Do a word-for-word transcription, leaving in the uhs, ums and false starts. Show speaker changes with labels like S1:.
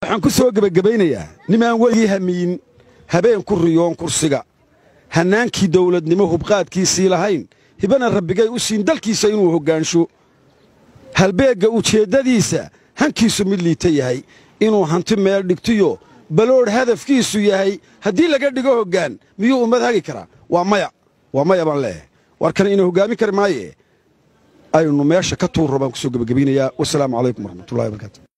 S1: waxaan ku soo gabagabaynayaa nimaan weli hamiin habeen ku riyoon kursiga hanaankii dawladnimo hubqaadkiisii lahayn hibana rabbigay u siin dalkiisa inuu hogaansho halbeega ujeedadiisa hankiisu mid liita yahay inuu hanti meel dhigtiyo balood hadafkiisu yahay haddii laga dhigo hoggaan miyuu ummad hagi karaa waa maya waa maya baan leeyahay warkan inuu hoggaamin kari maaye aynu meesha ka tuur rabaan ku soo gabagabaynayaa wassalaamu calaykum waraxmatullaahi wabarakaatu